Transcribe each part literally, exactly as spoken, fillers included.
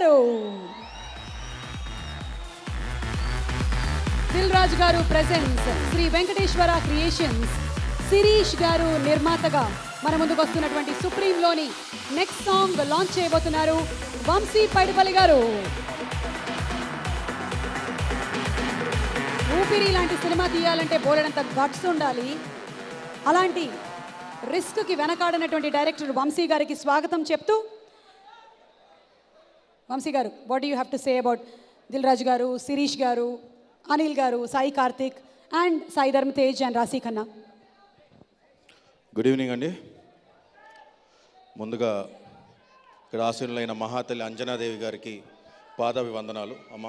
గారు. దిల్ రాజు గారు presence Sri Venkateswara creations Sirish గారు నిర్మాతగా మన ముందుకు వస్తున్నటువంటి సుప్రీంలోని నెక్స్ట్ సాంగ్ లాంచ్ చేయబోతున్నారు వంశీ పైడిపల్లి గారు. ఊపిరి లాంటి సినిమా తీయాలంటే బోలెడంత గట్స్ ఉండాలి. అలాంటి రిస్క్కి వెనకాడనటువంటి డైరెక్టర్ వంశీ గారికి స్వాగతం చెప్తూ, వంశీ గారు, what do you have to say about Dil Raju గారు, శిరీష్ గారు, అనిల్ గారు, Sai Karthik and Sai Dharam Tej and Raashi Khanna? Good evening అండి. ముందుగా ఇక్కడ ఆశీనులైన మహాతల్లి అంజనాదేవి గారికి పాదాభివందనాలు. అమ్మ,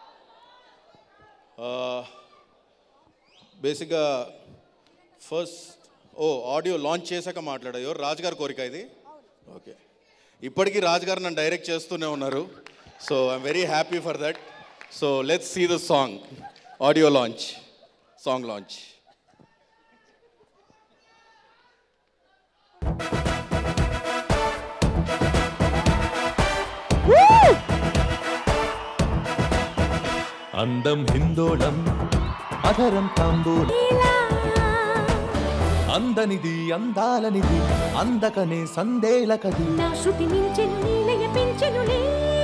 బేసిక్గా ఫస్ట్ ఓ ఆడియో లాంచ్ చేశాక మాట్లాడా. ఎవరు? రాజుగారి కోరిక ఇది. ఓకే, ఇప్పటికీ రాజుగారు నన్ను డైరెక్ట్ చేస్తూనే ఉన్నారు. So I'm very happy for that. So let's see the song audio launch, song launch. అందం హిందోళం అధరం తాంబూలం, అందనిది అందాలనిది అందకనే సందేలకది, నా శృతి మించెను నీలయ పెంచెనులే.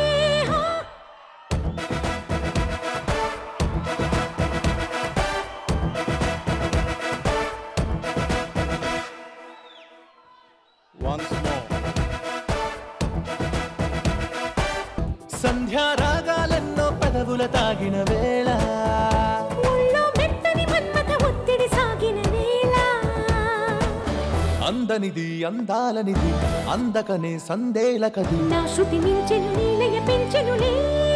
సంధ్యా రాగాలెన్నో పెదవుల తాగిన వేళ, అందనిది అందాలనిది అందకనే సందేలకది, నా శృతి మించెను నీలయ పెంచెనులే.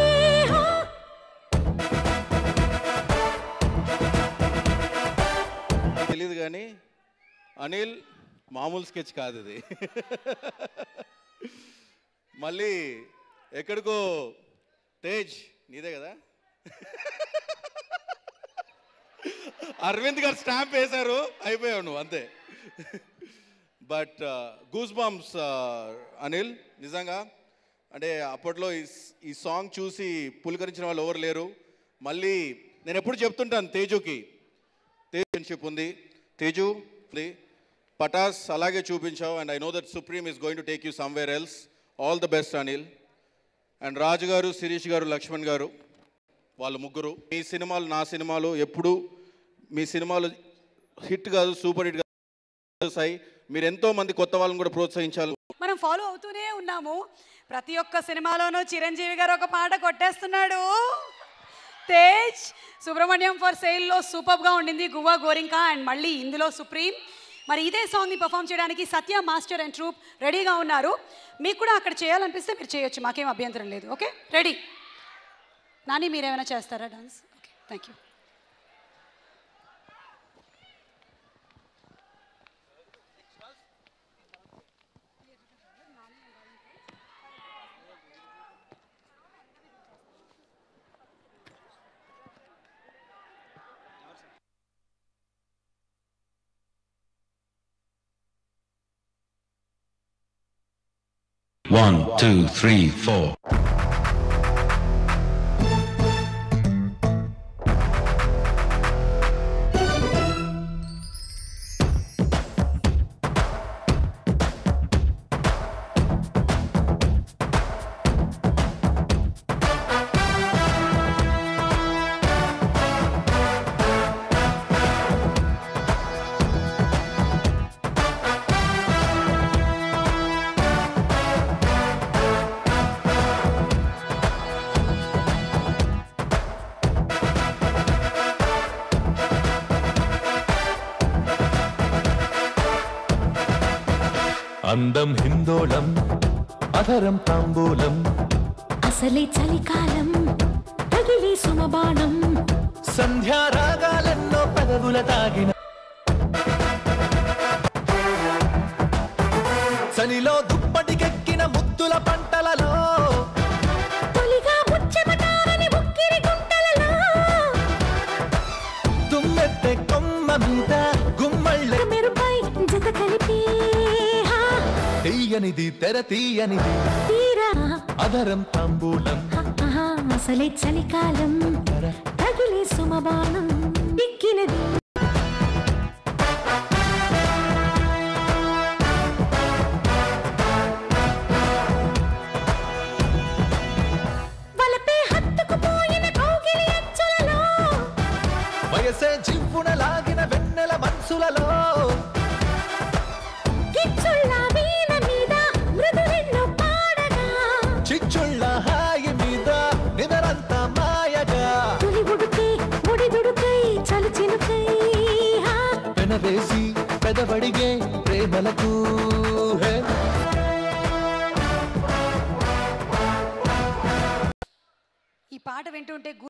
తెలీదు కానీ అనిల్ మామూలు స్కెచ్ కాదు ఇది. మళ్ళీ ఎక్కడికో తేజ్ నీదే కదా, అరవింద్ గారు స్టాంప్ వేశారు, అయిపోయావు నువ్వు అంతే. బట్ గూస్ బంప్స్ అనిల్, నిజంగా అంటే అప్పట్లో ఈ సాంగ్ చూసి పులకరించిన వాళ్ళు ఎవరు లేరు. మళ్ళీ నేను ఎప్పుడు చెప్తుంటాను తేజుకి, తేజన్షిప్ ఉంది, తేజు ఉంది, పటాస్ అలాగే చూపించావు. And I know that Supreme is going to take you somewhere else. All the best Anil. And Raju గారు, శిరీష్ గారు, లక్ష్మణ్ గారు, వాళ్ళు ముగ్గురు, మీ సినిమాలు నా సినిమాలు ఎప్పుడు మీ సినిమాలు హిట్ కాదు, సూపర్ హిట్ కాదు సాయి. మీరు ఎంతో మంది కొత్త వాళ్ళని కూడా ప్రోత్సహించాలి. మనం ఫాలో అవుతూనే ఉన్నాము. ప్రతి ఒక్క సినిమాలోనూ చిరంజీవి గారు ఒక పాట కొట్టేస్తున్నాడు. తేజ్ సుబ్రహ్మణ్యం ఫర్ సేల్లో సూపర్గా ఉండింది, గువ్వా గోరింకా. అండ్ మళ్ళీ ఇందులో సుప్రీం. మరి ఇదే సాంగ్ని పర్ఫామ్ చేయడానికి సత్య మాస్టర్ అండ్ ట్రూప్ రెడీగా ఉన్నారు. మీకు కూడా అక్కడ చేయాలనిపిస్తే మీరు చేయొచ్చు, మాకేం అభ్యంతరం లేదు. Okay, ready? నాని, మీరేమైనా చేస్తారా dance? Okay, thank you. One, two, three, four. అందం హిందోళం అధరం తాంబూలం, అసలే చలికాలం తగిలే సుమబాణం, సంధ్యా రాగాలెన్నో పెదవుల తాగిన చలిలో దుప్పటికెక్కిన ముద్దుల పంటలలో, తొలిగా ముచ్చెమటారని ఉక్కిరి గుంటలలో, తుమ్మెత్తే కొమ్మ మీద గుమ్మళ్ళ మెరుపై జత కలిపి తీయనిది తెర తీయనిది తీరా అధరం తాంబూలం ఆహా, అసలే చలికాలం తగిలే సుమబాణం ఎక్కినది వలపే హత్తుకుపోయిన కౌగిలి అంచులలో వయసే జివ్వున లాగిన వెన్నెల మనసులలో కిచ్చుళ్ళ వీణ మీద మృదులెన్నో పాడగా చిచ్చుళ్ళ హాయి మీద నిదరంతా మాయగా తొలి ఉడుకై ఒడిదుడుకై చలి చినుకై హా, పెనవేసి పెదవడిగే ప్రేమలకు హే. ఈ పాట వింటుంటే